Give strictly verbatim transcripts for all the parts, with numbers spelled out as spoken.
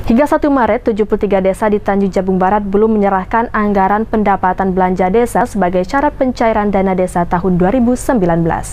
Hingga satu Maret, tujuh puluh tiga desa di Tanjung Jabung Barat belum menyerahkan anggaran pendapatan belanja desa sebagai syarat pencairan dana desa tahun dua ribu sembilan belas.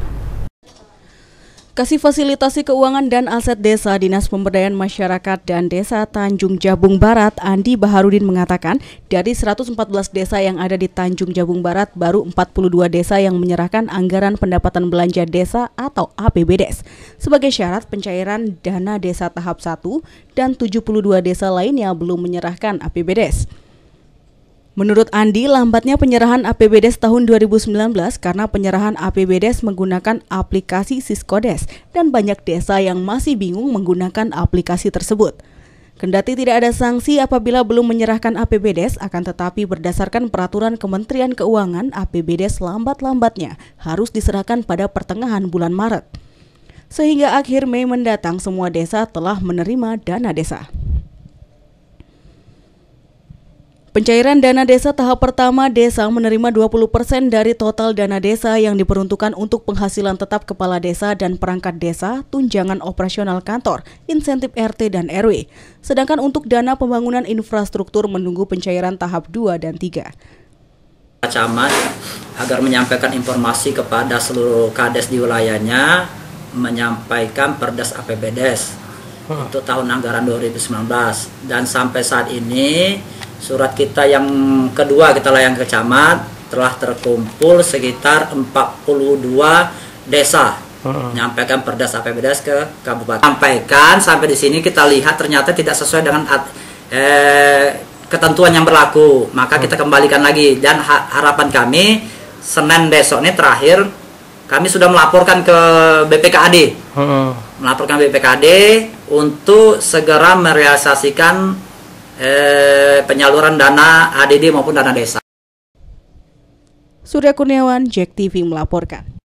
Kasih Fasilitasi Keuangan dan Aset Desa Dinas Pemberdayaan Masyarakat dan Desa Tanjung Jabung Barat, Andi Baharudin mengatakan, dari seratus empat belas desa yang ada di Tanjung Jabung Barat, baru empat puluh dua desa yang menyerahkan anggaran pendapatan belanja desa atau A P B D E S sebagai syarat pencairan dana desa tahap satu dan tujuh puluh dua desa lainnya belum menyerahkan A P B D E S. Menurut Andi, lambatnya penyerahan A P B D E S tahun dua ribu sembilan belas karena penyerahan A P B D E S menggunakan aplikasi Siskodes dan banyak desa yang masih bingung menggunakan aplikasi tersebut. Kendati tidak ada sanksi apabila belum menyerahkan A P B D E S, akan tetapi berdasarkan peraturan Kementerian Keuangan, A P B D E S lambat-lambatnya harus diserahkan pada pertengahan bulan Maret. Sehingga akhir Mei mendatang semua desa telah menerima dana desa. Pencairan dana desa tahap pertama, desa menerima dua puluh persen dari total dana desa yang diperuntukkan untuk penghasilan tetap kepala desa dan perangkat desa, tunjangan operasional kantor, insentif R T dan R W. Sedangkan untuk dana pembangunan infrastruktur menunggu pencairan tahap dua dan tiga. Camat agar menyampaikan informasi kepada seluruh kades di wilayahnya, menyampaikan perdes A P B D E S hmm. untuk tahun anggaran dua ribu sembilan belas, dan sampai saat ini surat kita yang kedua kita layang ke camat telah terkumpul sekitar empat puluh dua desa hmm. menyampaikan perdes A P B D E S ke kabupaten. Sampaikan sampai di sini kita lihat ternyata tidak sesuai dengan eh, ketentuan yang berlaku, maka hmm. kita kembalikan lagi, dan ha harapan kami Senin besok ini terakhir kami sudah melaporkan ke B P K A D, hmm. melaporkan B P K A D untuk segera merealisasikan Eh, penyaluran dana A D D maupun dana desa. Surya Kurniawan, Jack T V melaporkan.